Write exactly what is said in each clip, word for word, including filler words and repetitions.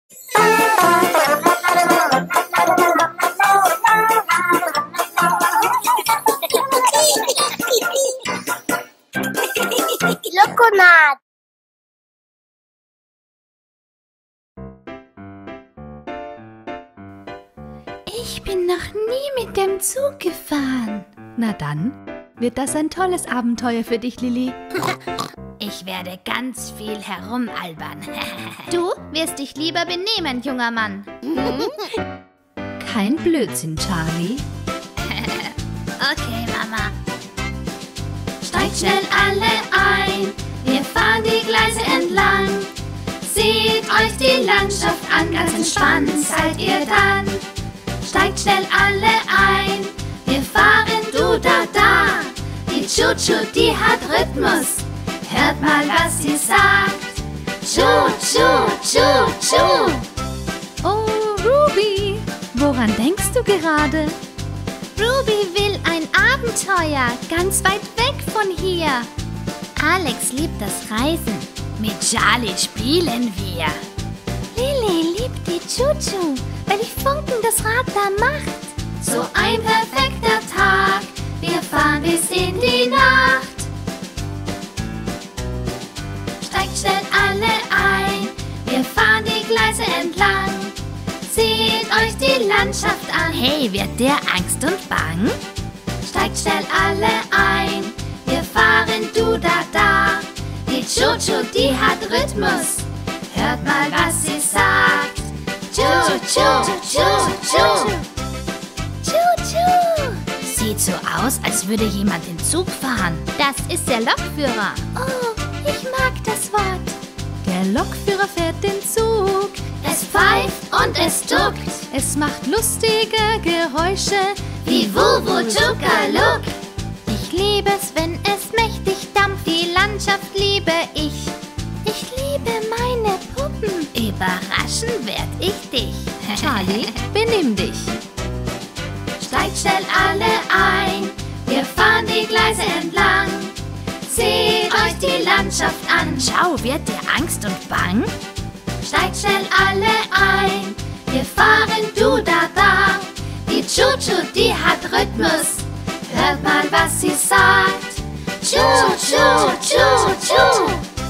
Lokonat. Ich bin noch nie mit dem Zug gefahren. Na dann wird das ein tolles Abenteuer für dich, Lilli. Ich werde ganz viel herumalbern. Du wirst dich lieber benehmen, junger Mann. Kein Blödsinn, Charlie. Okay, Mama. Steigt schnell alle ein, wir fahren die Gleise entlang. Seht euch die Landschaft an, ganz entspannt seid ihr dann. Steigt schnell alle ein, wir fahren du da da. Die Chuchu, die hat Rhythmus, hört mal, was sie sagt. Chu, chu, chu, chu. Oh, Ruby, woran denkst du gerade? Ruby will ein Abenteuer, ganz weit weg von hier. Alex liebt das Reisen, mit Charlie spielen wir. Lilli liebt die Chuchu, weil die Funken das Rad da macht. So ein perfekter Tag, wir fahren bis in die Nacht. Steigt schnell alle ein, wir fahren die Gleise entlang. Seht euch die Landschaft an. Hey, wird dir Angst und Bang? Steigt schnell alle ein, wir fahren du da da. Die Chuchu, die hat Rhythmus, hört mal, was sie sagt. Chu, chu, chu, chu. Chu, chu. Sieht so aus, als würde jemand den Zug fahren. Das ist der Lokführer. Oh, ich mag das Wort. Der Lokführer fährt den Zug. Es pfeift und es duckt. Es macht lustige Geräusche wie Wuwu Chukaluk. Ich liebe es, wenn es mächtig dampft. Die Landschaft liebe ich. Ich liebe meine Puppen. Überraschen werd ich dich. Charlie, benimm dich. Steigt schnell alle ein, wir fahren die Gleise entlang. Seht euch die Landschaft an. Schau, wird dir Angst und Bang? Steigt schnell alle ein, wir fahren du da da. Die Chuchu, die hat Rhythmus, hört mal, was sie sagt. Chu, chu, chu, chu.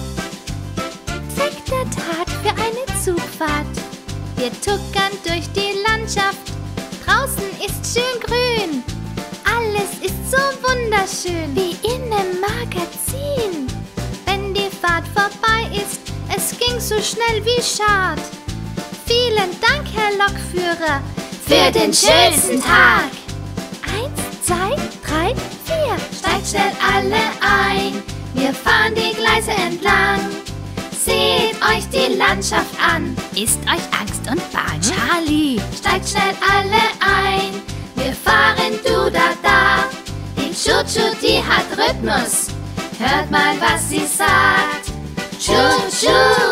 Perfekter Tag für eine Zugfahrt. Wir tuckern durch die Landschaft. Draußen ist schön grün. Alles ist so wunderschön, wie in einem Magazin. Wenn die Fahrt vorbei ist, es ging so schnell wie schad. Vielen Dank, Herr Lokführer, für den schönsten Tag. Eins, zwei, drei, vier. Steigt schnell alle ein, wir fahren die Gleise entlang. Seht euch die Landschaft an. Ist euch Angst und Bang? Charlie, steigt schnell alle ein, wir fahren du da da. Die Chuchu, die hat Rhythmus, hört mal, was sie sagt. Chu, chu,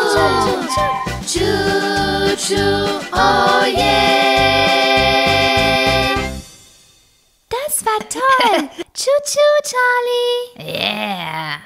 chu, chu, oh yeah. Das war toll. Chu, chu, Charlie. Yeah.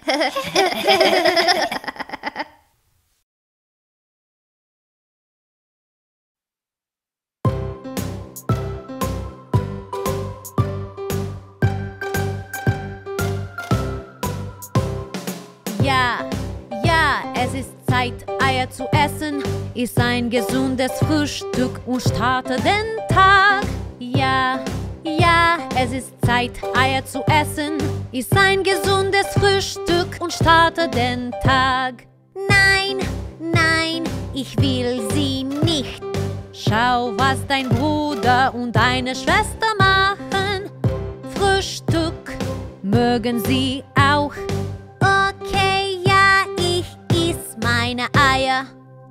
Ja, ja, es ist Zeit, Eier zu essen. Ist ein gesundes Frühstück und starte den Tag. Ja, ja, es ist Zeit, Eier zu essen. Ist ein gesundes Frühstück und starte den Tag. Nein, nein, ich will sie nicht. Schau, was dein Bruder und deine Schwester machen. Frühstück mögen sie auch. Okay, ja, ich iss meine Eier.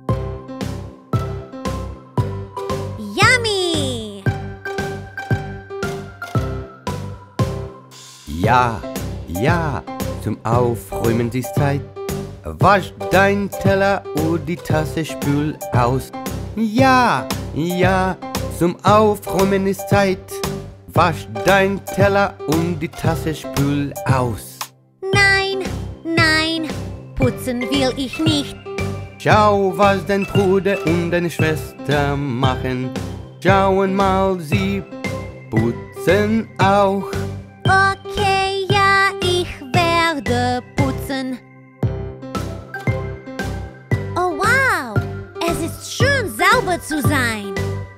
Yummy! Ja, ja, zum Aufräumen ist Zeit. Wasch dein Teller und die Tasse spül aus. Ja, ja, zum Aufräumen ist Zeit. Wasch dein Teller und die Tasse spül aus. Nein, nein, putzen will ich nicht. Schau, was dein Bruder und deine Schwester machen. Schauen mal, sie putzen auch. Okay, ja, ich werde putzen. Oh wow, es ist schön sauber zu sein.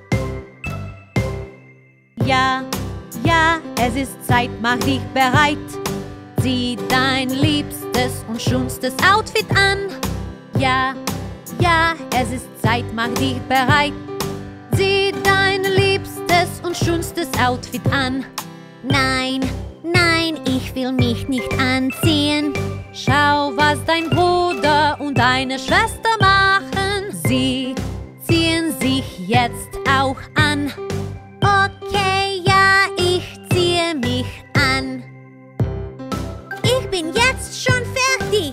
Ja, ja, es ist Zeit, mach dich bereit. Zieh dein liebstes und schönstes Outfit an. Ja, ja, es ist Zeit, mach dich bereit. Zieh dein liebstes und schönstes Outfit an. Nein, nein, ich will mich nicht anziehen. Schau, was dein Bruder und deine Schwester machen. Sie ziehen sich jetzt auch an. Okay, ja, ich ziehe mich an. Ich bin jetzt schon fertig.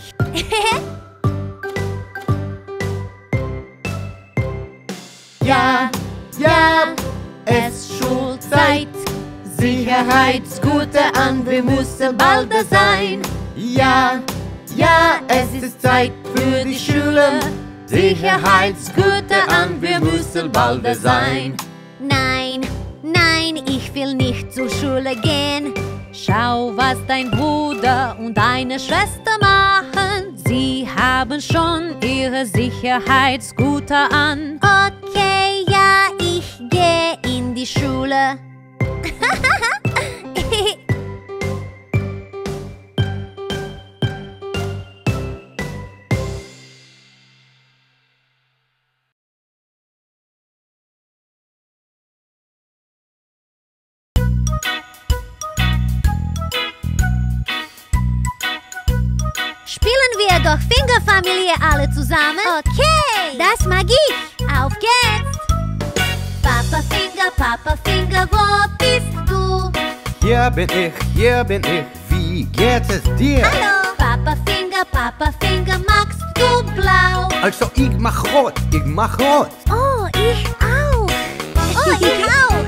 Ja, ja, es ist Schulzeit. Sicherheitsgute an, wir müssen bald da sein. Ja, ja, es ist Zeit für die Schule. Sicherheitsgute an, wir müssen bald da sein. Nein, nein, ich will nicht zur Schule gehen. Schau, was dein Bruder und deine Schwester machen. Sie haben schon ihre Sicherheitsgute an. Okay, ja, ich gehe in die Schule. Spielen wir doch Fingerfamilie alle zusammen? Okay, das mag ich. Auf geht's! Papa Finger, Papa Finger, wo bist du? Hier bin ich, hier bin ich, wie geht es dir? Hallo! Papa Finger, Papa Finger, magst du blau? Also ich mach rot, ich mach rot. Oh, ich auch! Oh, ich auch!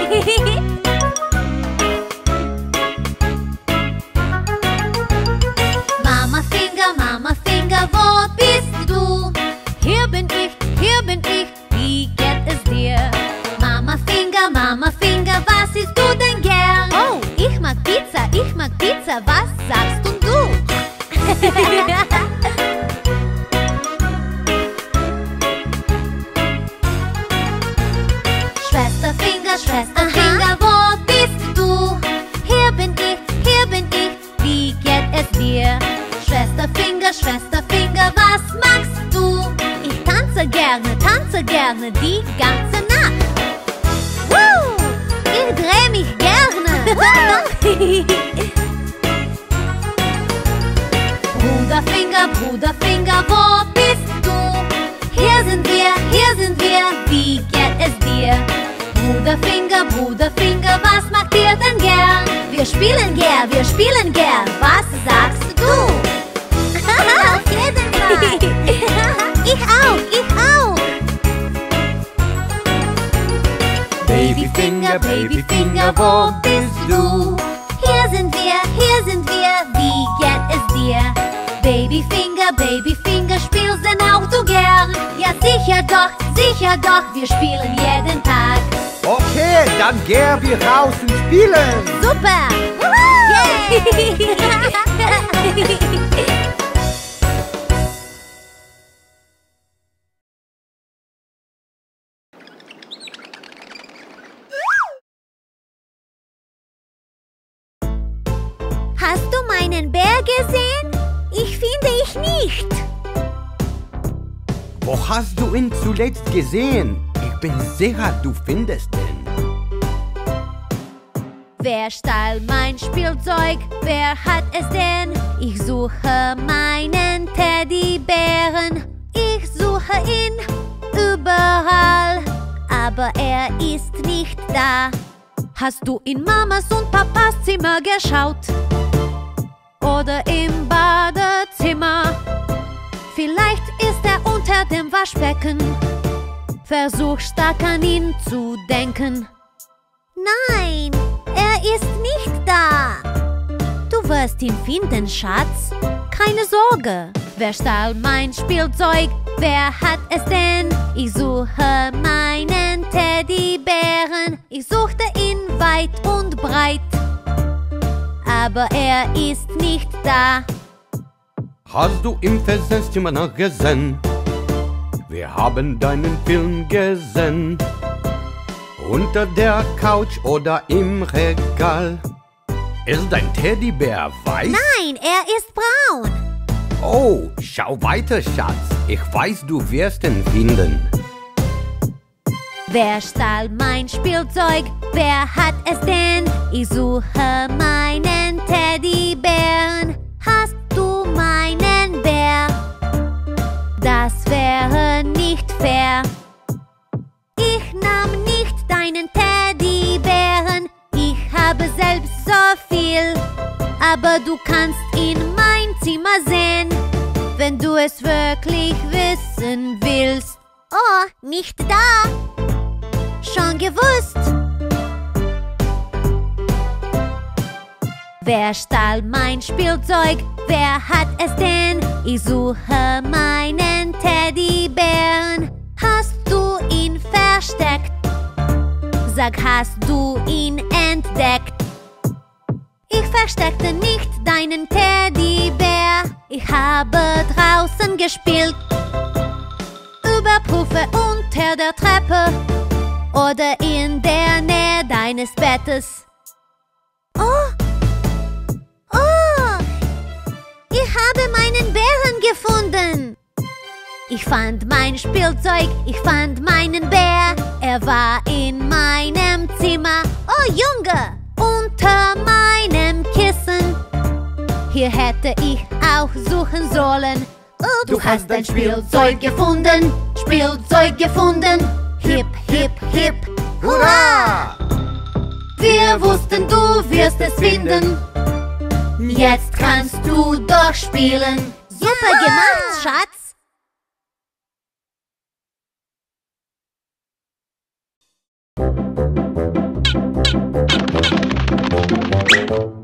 Mama Finger, Mama Finger, wo bist du? Hier bin ich, hier bin ich, wie geht es dir? Mama Finger, Mama Finger, was isst du denn gern? Oh, ich mag Pizza, ich mag Pizza, was sagst denn du? Schwester Finger, Schwester Finger, wo bist du? Hier bin ich, hier bin ich, wie geht es dir? Schwester Finger, Schwester Finger, was magst du? Ich tanze gerne, tanze gerne die ganze Nacht. Woo! Ich dreh mich gerne. Bruder Finger, Bruder Finger, wo bist du? Hier sind wir, hier sind wir, wie geht es dir? Bruder Finger, Bruder Finger, was macht ihr denn gern? Wir spielen gern, wir spielen gern, was sagst du? Auf jeden Fall! Ich auch, ich auch! Babyfinger, Babyfinger, wo bist du? Hier sind wir, hier sind wir, wie geht es dir? Babyfinger, Babyfinger, spielst denn auch du gern? Ja sicher doch, sicher doch, wir spielen jeden Tag. Okay, dann gehen wir raus und spielen. Super! Yay! Hast du meinen Bär gesehen? Ich finde ich nicht. Wo hast du ihn zuletzt gesehen? Ich bin sicher, du findest ihn. Wer stahl mein Spielzeug? Wer hat es denn? Ich suche meinen Teddybären. Ich suche ihn überall, aber er ist nicht da. Hast du in Mamas und Papas Zimmer geschaut? Oder im Badezimmer? Vielleicht ist er unter dem Waschbecken. Versuch stark an ihn zu denken. Nein, er ist nicht da. Du wirst ihn finden, Schatz. Keine Sorge. Wer stahl mein Spielzeug? wer hat es denn? Ich suche meinen Teddybären. Ich suchte ihn weit und breit, aber er ist nicht da. Hast du im Versetzzimmer nachgesehen? Wir haben deinen Film gesehen. Unter der Couch oder im Regal. Ist dein Teddybär weiß? Nein, er ist braun. Oh, schau weiter, Schatz. Ich weiß, du wirst ihn finden. Wer stahl mein Spielzeug? Wer hat es denn? Ich suche meinen Teddybären. Hast du meinen Bär? Das wäre nicht fair. Ich nahm nicht deinen Teddybären. Ich habe selbst so viel. Aber du kannst in mein Zimmer sehen, wenn du es wirklich wissen willst. Oh, nicht da. Schon gewusst. Wer stahl mein Spielzeug? Wer hat es denn? Ich suche meinen Teddybären. Hast du ihn versteckt? Sag, hast du ihn entdeckt? Ich versteckte nicht deinen Teddybär. Ich habe draußen gespielt. Überprüfe unter der Treppe oder in der Nähe deines Bettes. Oh! Oh! Ich habe meinen Bären gefunden. Ich fand mein Spielzeug, ich fand meinen Bär. Er war in meinem Zimmer. Oh Junge! Unter meinem Kissen. Hier hätte ich auch suchen sollen. Oh, du, du hast dein Spielzeug gefunden. Spielzeug gefunden. Hip, hip, hip, hurra! Wir wussten, du wirst es finden. Jetzt kannst du doch spielen. Super gemacht, Schatz.